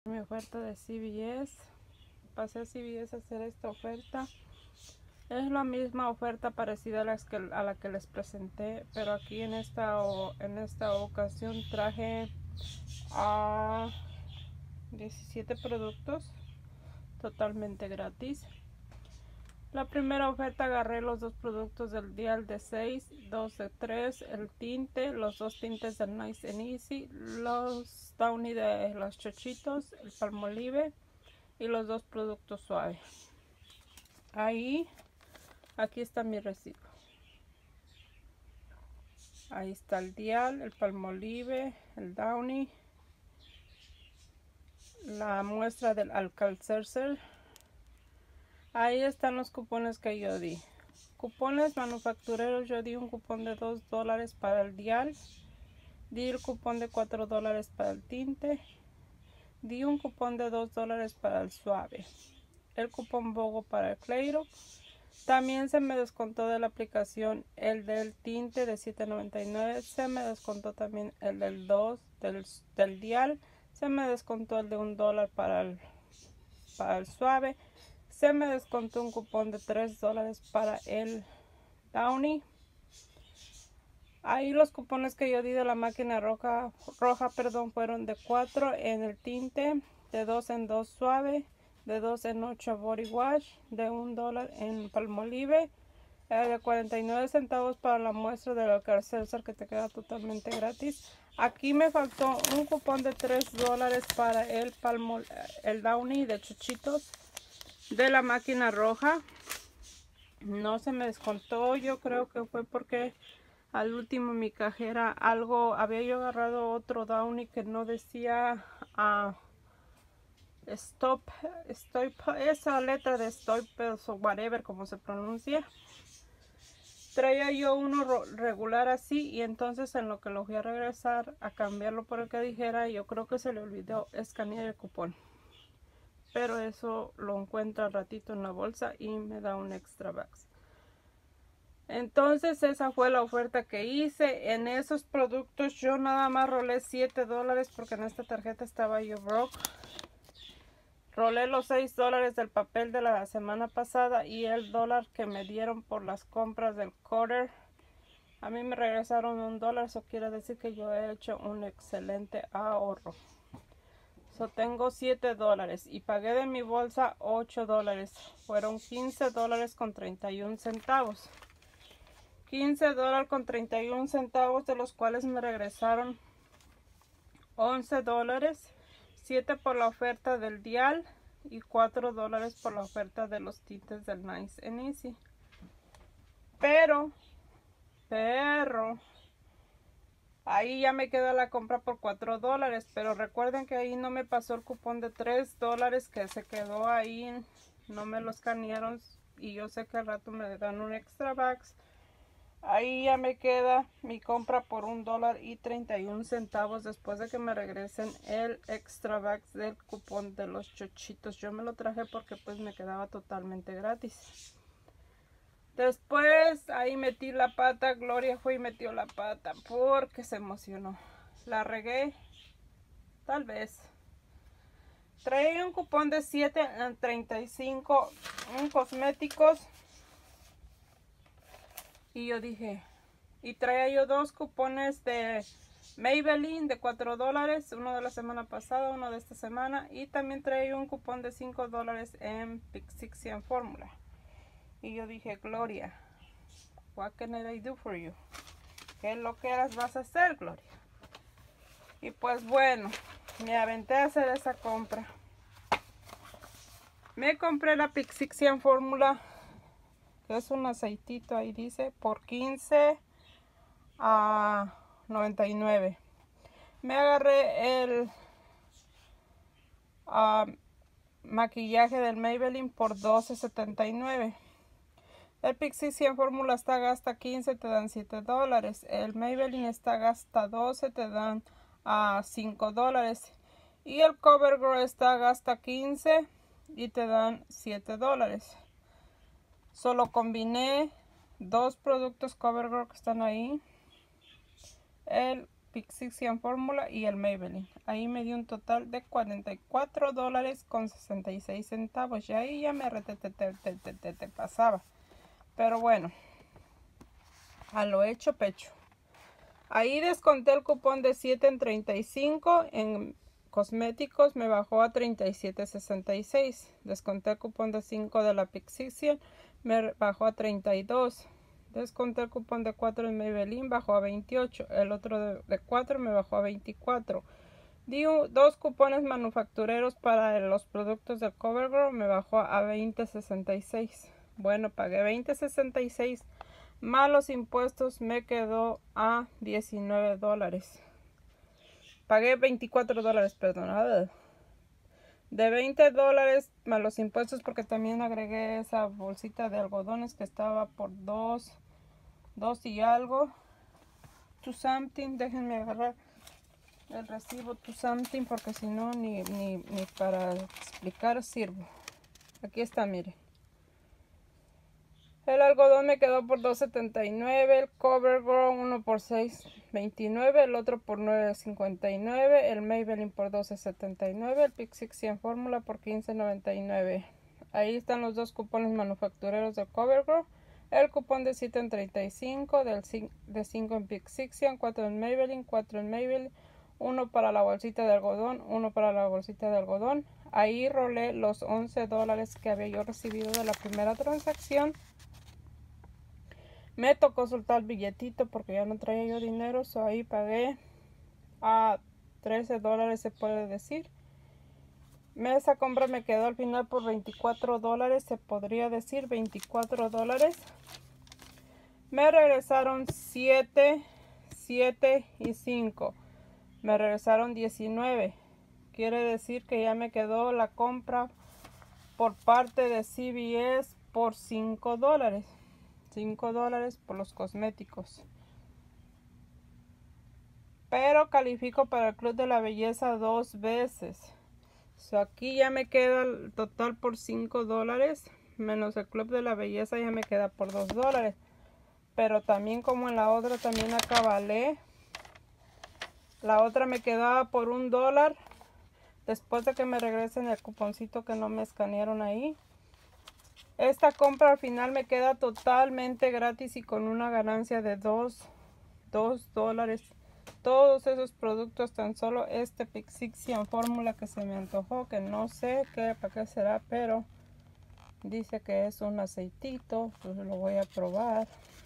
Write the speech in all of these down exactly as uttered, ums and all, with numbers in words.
mi oferta de C V S. Pasé a C V S a hacer esta oferta. Es la misma oferta parecida a, las que, a la que les presenté, pero aquí en esta, en esta ocasión traje a diecisiete productos totalmente gratis. La primera oferta agarré los dos productos del Dial de seis, dos de tres, el tinte, los dos tintes del Nice and Easy, los Downy de los chochitos, el Palmolive y los dos productos suaves. Ahí, aquí está mi recibo. Ahí está el Dial, el Palmolive, el Downy, la muestra del Alka-Seltzer. Ahí están los cupones que yo di. Cupones manufactureros, yo di un cupón de dos dólares para el Dial. Di el cupón de cuatro dólares para el tinte. Di un cupón de dos dólares para el suave. El cupón BOGO para el Cleyro. También se me descontó de la aplicación el del tinte de siete noventa y nueve. Se me descontó también el del dos del, del Dial. Se me descontó el de un dólar para el, para el suave. Se me descontó un cupón de tres dólares para el Downy. Ahí los cupones que yo di de la máquina roja, roja perdón, fueron de cuatro en el tinte, de dos en dos suave, de dos en ocho body wash, de un dólar en Palmolive, eh, de cuarenta y nueve centavos para la muestra del Alka-Seltzer que te queda totalmente gratis. Aquí me faltó un cupón de tres dólares para el, Palmol, el Downy de chuchitos de la máquina roja. No se me descontó, yo creo que fue porque al último mi cajera algo, había yo agarrado otro Downy que no decía uh, stop, stop, esa letra de stop o whatever como se pronuncia. Traía yo uno regular así y entonces en lo que lo fui a regresar a cambiarlo por el que dijera, yo creo que se le olvidó escanear el cupón. Pero eso lo encuentro al ratito en la bolsa y me da un extra box. Entonces esa fue la oferta que hice. En esos productos yo nada más rolé siete dólares porque en esta tarjeta estaba yo broke. Rolé los seis dólares del papel de la semana pasada y el dólar que me dieron por las compras del quarter. A mí me regresaron un dólar, eso quiere decir que yo he hecho un excelente ahorro. So, tengo siete dólares y pagué de mi bolsa ocho dólares. Fueron quince dólares con treinta y un centavos. quince dólares con treinta y un centavos, de los cuales me regresaron once dólares. siete por la oferta del Dial y cuatro dólares por la oferta de los tintes del Nice and Easy. Pero, pero... ahí ya me queda la compra por cuatro dólares, pero recuerden que ahí no me pasó el cupón de tres dólares que se quedó ahí, no me lo escanearon y yo sé que al rato me dan un extra box. Ahí ya me queda mi compra por un dólar y treinta y un centavos después de que me regresen el extra box del cupón de los chochitos. Yo me lo traje porque pues me quedaba totalmente gratis. Después ahí metí la pata, Gloria fue y metió la pata porque se emocionó. La regué, tal vez. Traía un cupón de siete en treinta y cinco en cosméticos. Y yo dije, y traía yo dos cupones de Maybelline de cuatro dólares, uno de la semana pasada, uno de esta semana. Y también traía un cupón de cinco dólares en Pixixian Fórmula. Y yo dije, Gloria, what can I do for you? ¿Qué es lo que vas a hacer, Gloria? Y pues bueno, me aventé a hacer esa compra. Me compré la Pixixian Fórmula, que es un aceitito, ahí dice, por quince a noventa y nueve. Me agarré el uh, maquillaje del Maybelline por doce setenta y nueve. El Pixixian Fórmula está gasta quince, te dan siete dólares. El Maybelline está gasta doce, te dan a uh, cinco dólares. Y el CoverGirl está gasta quince y te dan siete dólares. Solo combiné dos productos CoverGirl que están ahí. El Pixixian Fórmula y el Maybelline. Ahí me dio un total de cuarenta y cuatro dólares con sesenta y seis centavos. Y ahí ya me te pasaba. Pero bueno, a lo hecho pecho. Ahí desconté el cupón de siete en treinta y cinco. En cosméticos me bajó a treinta y siete sesenta y seis. Desconté el cupón de cinco de la Pixixian, me bajó a treinta y dos. Desconté el cupón de cuatro en Maybelline, bajó a veintiocho. El otro de, de cuatro me bajó a veinticuatro. Di un, dos cupones manufactureros para los productos de CoverGirl, me bajó a veinte sesenta y seis. Bueno, pagué veinte sesenta y seis. Más los impuestos me quedó a diecinueve dólares. Pagué veinticuatro dólares, perdón. A ver. De veinte dólares más los impuestos, porque también agregué esa bolsita de algodones que estaba por dos, dos y algo. To something, déjenme agarrar el recibo to something, porque si no ni, ni, ni para explicar sirvo. Aquí está, miren. El algodón me quedó por dos setenta y nueve, el CoverGirl uno por seis veintinueve, el otro por nueve cincuenta y nueve, el Maybelline por doce setenta y nueve, el Pixixian Fórmula por quince noventa y nueve. Ahí están los dos cupones manufactureros de CoverGirl. El cupón de siete en treinta y cinco, del de cinco en Pixixian, cuatro en Maybelline, cuatro en Maybelline, uno para la bolsita de algodón, uno para la bolsita de algodón. Ahí rolé los once dólares que había yo recibido de la primera transacción. Me tocó soltar el billetito porque ya no traía yo dinero, so ahí pagué a trece dólares, se puede decir. Esa compra me quedó al final por veinticuatro dólares, se podría decir veinticuatro dólares. Me regresaron siete, siete y cinco. Me regresaron diecinueve. Quiere decir que ya me quedó la compra por parte de C V S por cinco dólares. cinco dólares por los cosméticos. Pero califico para el Club de la Belleza dos veces. So, aquí ya me queda el total por cinco dólares. Menos el Club de la Belleza ya me queda por dos dólares. Pero también como en la otra también acabalé. La otra me quedaba por un dólar. Después de que me regresen el cuponcito que no me escanearon ahí. Esta compra al final me queda totalmente gratis y con una ganancia de dos dólares. Todos esos productos, tan solo este Pixixian Fórmula que se me antojó, que no sé qué, para qué será, pero dice que es un aceitito, pues lo voy a probar.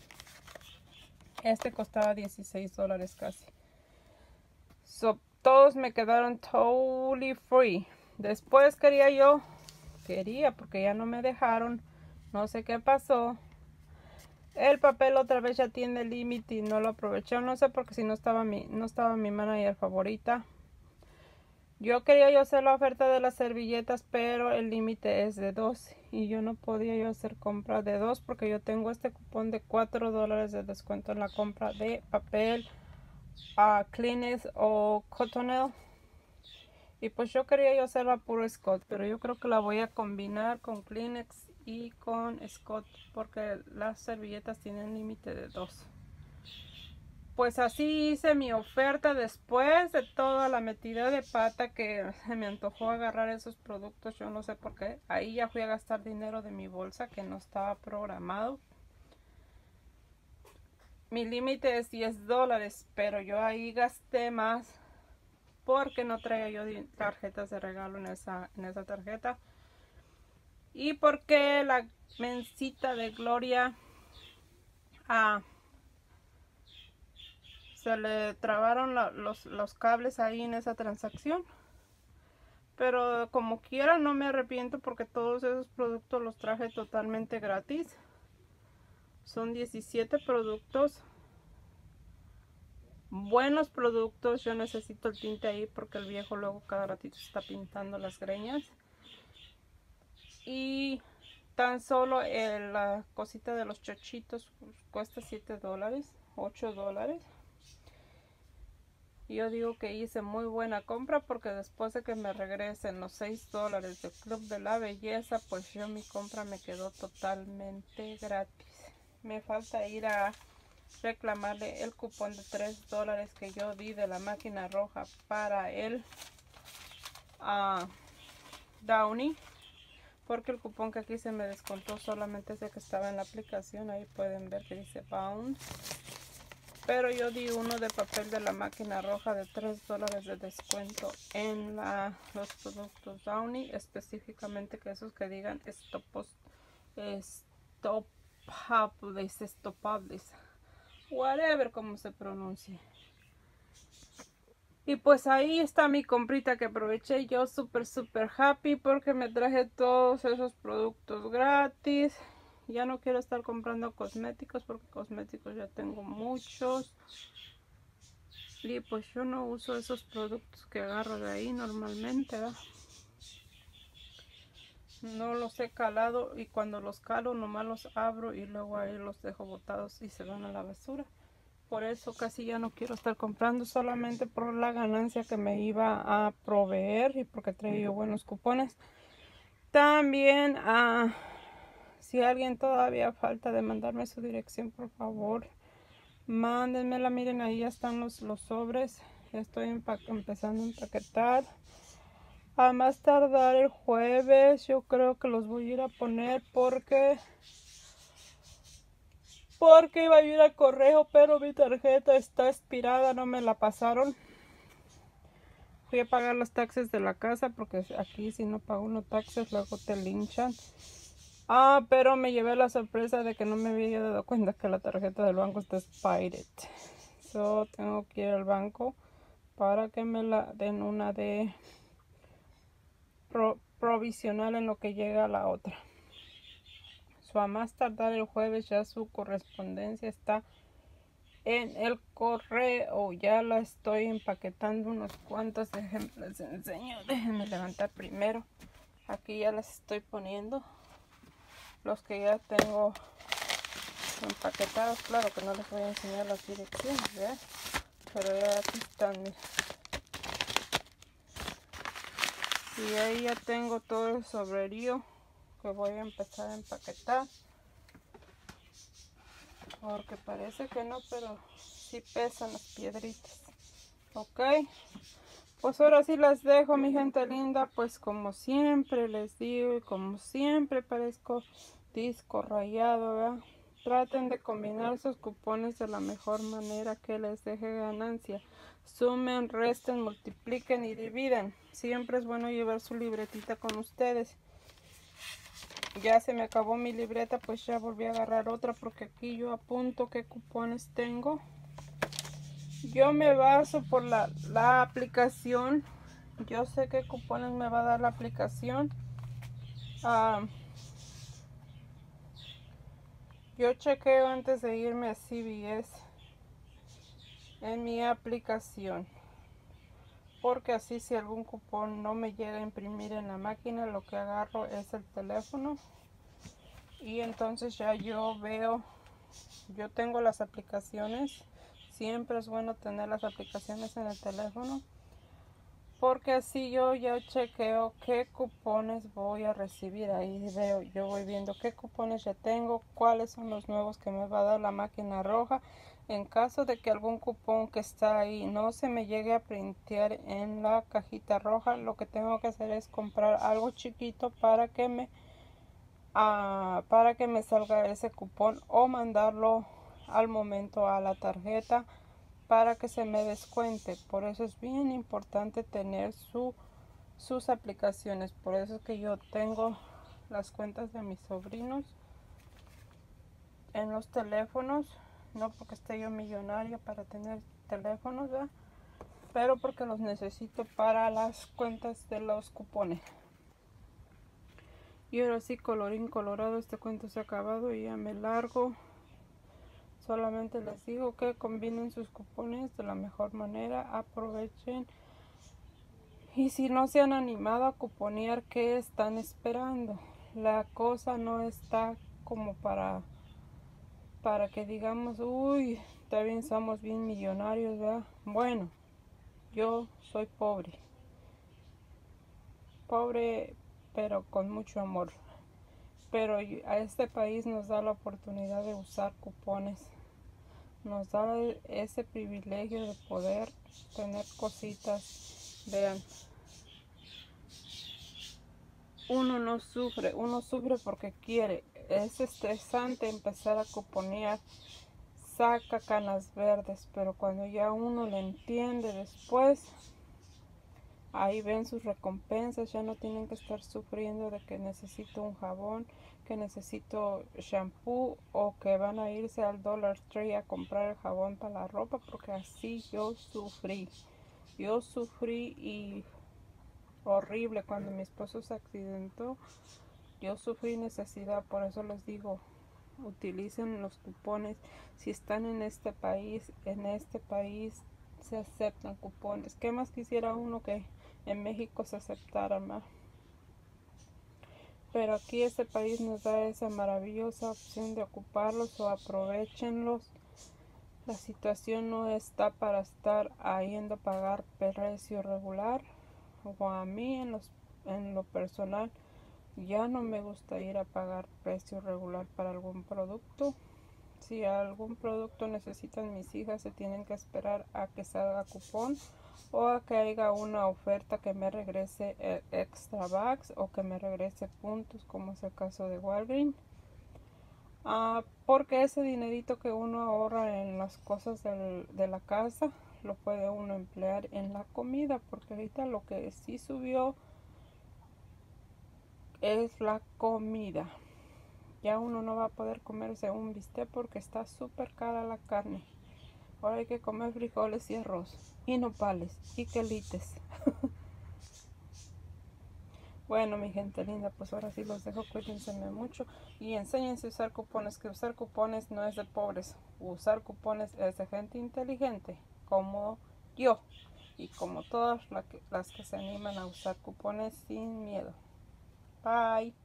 Este costaba dieciséis dólares casi. So, todos me quedaron totally free. Después quería yo, quería porque ya no me dejaron, no sé qué pasó. El papel otra vez ya tiene límite y no lo aproveché. No sé porque si no estaba mi, no estaba mi manager favorita. Yo quería yo hacer la oferta de las servilletas, pero el límite es de dos. Y yo no podía yo hacer compra de dos porque yo tengo este cupón de cuatro dólares de descuento en la compra de papel, uh, Kleenex o Cottonelle. Y pues yo quería yo hacer la puro Scott, pero yo creo que la voy a combinar con Kleenex y con Scott porque las servilletas tienen límite de dos. Pues así hice mi oferta después de toda la metida de pata que se me antojó agarrar esos productos. Yo no sé por qué. Ahí ya fui a gastar dinero de mi bolsa que no estaba programado. Mi límite es diez dólares, pero yo ahí gasté más porque no traía yo tarjetas de regalo en esa, en esa tarjeta. Y porque la mencita de Gloria ah, se le trabaron la, los, los cables ahí en esa transacción. Pero como quiera no me arrepiento porque todos esos productos los traje totalmente gratis. Son diecisiete productos. Buenos productos. Yo necesito el tinte ahí porque el viejo luego cada ratito está pintando las greñas. Y tan solo el, la cosita de los chochitos cuesta siete dólares, ocho dólares. Y yo digo que hice muy buena compra porque después de que me regresen los seis dólares del Club de la Belleza, pues yo mi compra me quedó totalmente gratis. Me falta ir a reclamarle el cupón de tres dólares que yo di de la máquina roja para el uh, Downy, porque el cupón que aquí se me descontó solamente ese que estaba en la aplicación. Ahí pueden ver que dice Bound, pero yo di uno de papel de la máquina roja de tres dólares de descuento en la, los productos Downy, específicamente que esos que digan estopos, estopables, estopables, whatever como se pronuncie. Y pues ahí está mi comprita que aproveché yo súper súper happy porque me traje todos esos productos gratis. Ya no quiero estar comprando cosméticos porque cosméticos ya tengo muchos. Y pues yo no uso esos productos que agarro de ahí normalmente, ¿verdad? No los he calado y cuando los calo nomás los abro y luego ahí los dejo botados y se van a la basura. Por eso casi ya no quiero estar comprando, solamente por la ganancia que me iba a proveer y porque traía buenos cupones. También, uh, si alguien todavía falta de mandarme su dirección, por favor, mándenmela. Miren, ahí ya están los, los sobres. Ya estoy empezando a empaquetar. A más tardar el jueves, yo creo que los voy a ir a poner porque... Porque iba a ir al correo, pero mi tarjeta está expirada, no me la pasaron. Fui a pagar los taxes de la casa, porque aquí si no pago unos taxes, luego te linchan. Ah, pero me llevé la sorpresa de que no me había dado cuenta que la tarjeta del banco está expired. So, tengo que ir al banco para que me la den una de pro, provisional en lo que llega la otra. So, a más tardar el jueves ya su correspondencia está en el correo. Ya la estoy empaquetando unos cuantos. Déjenme les enseño. Déjenme levantar primero. Aquí ya las estoy poniendo. Los que ya tengo empaquetados. Claro que no les voy a enseñar las direcciones, ¿verdad? Pero ya aquí están. Y ahí ya tengo todo el sobrerío que voy a empezar a empaquetar. Porque parece que no, pero sí pesan las piedritas. Ok. Pues ahora sí las dejo, mi gente linda. Pues como siempre les digo y como siempre parezco disco rayado, ¿verdad? Traten de combinar sus cupones de la mejor manera que les deje ganancia. Sumen, resten, multipliquen y dividen. Siempre es bueno llevar su libretita con ustedes. Ya se me acabó mi libreta, pues ya volví a agarrar otra porque aquí yo apunto qué cupones tengo. Yo me baso por la, la aplicación. Yo sé qué cupones me va a dar la aplicación. Uh, yo chequeo antes de irme a C V S en mi aplicación. Porque así si algún cupón no me llega a imprimir en la máquina, lo que agarro es el teléfono. Y entonces ya yo veo, yo tengo las aplicaciones. Siempre es bueno tener las aplicaciones en el teléfono. Porque así yo ya chequeo qué cupones voy a recibir. Ahí veo, yo voy viendo qué cupones ya tengo, cuáles son los nuevos que me va a dar la máquina roja. En caso de que algún cupón que está ahí no se me llegue a printear en la cajita roja, lo que tengo que hacer es comprar algo chiquito para que me, uh, para que me salga ese cupón o mandarlo al momento a la tarjeta para que se me descuente. Por eso es bien importante tener su, sus aplicaciones. Por eso es que yo tengo las cuentas de mis sobrinos en los teléfonos. No porque esté yo millonaria para tener teléfonos, ¿verdad? Pero porque los necesito para las cuentas de los cupones. Y ahora sí, colorín colorado, este cuento se ha acabado y ya me largo. Solamente les digo que combinen sus cupones de la mejor manera, aprovechen. Y si no se han animado a cuponear, ¿qué están esperando? La cosa no está como para, para que digamos, uy, está bien, somos bien millonarios, ¿verdad? Bueno, yo soy pobre. Pobre, pero con mucho amor. Pero a este país nos da la oportunidad de usar cupones nos da ese privilegio de poder tener cositas. Vean, uno no sufre, uno sufre porque quiere. Es estresante empezar a cuponear, saca canas verdes, pero cuando ya uno le entiende después, ahí ven sus recompensas. Ya no tienen que estar sufriendo de que necesito un jabón, que necesito shampoo, o que van a irse al Dollar Tree a comprar el jabón para la ropa, porque así yo sufrí. Yo sufrí y horrible cuando mi esposo se accidentó. Yo sufrí necesidad, por eso les digo, utilicen los cupones. Si están en este país, en este país se aceptan cupones. ¿Qué más quisiera uno que en México se aceptara más? Pero aquí este país nos da esa maravillosa opción de ocuparlos, o aprovechenlos. La situación no está para estar yendo a pagar precio regular, o a mí en, los, en lo personal ya no me gusta ir a pagar precio regular para algún producto. Si algún producto necesitan mis hijas, se tienen que esperar a que salga cupón, o a que haya una oferta que me regrese extra bucks, o que me regrese puntos, como es el caso de Walgreens. Uh, porque ese dinerito que uno ahorra en las cosas del, de la casa, lo puede uno emplear en la comida, porque ahorita lo que sí subió es la comida. Ya uno no va a poder comerse un bistec porque está súper cara la carne. Ahora hay que comer frijoles y arroz, y nopales, y quelites. Bueno, mi gente linda, pues ahora sí los dejo. Cuídense mucho y enséñense a usar cupones, que usar cupones no es de pobres. Usar cupones es de gente inteligente, como yo, y como todas las que, las que se animan a usar cupones sin miedo. Bye.